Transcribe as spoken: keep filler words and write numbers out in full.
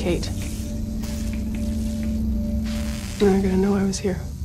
Kate. And they're gonna know I was here.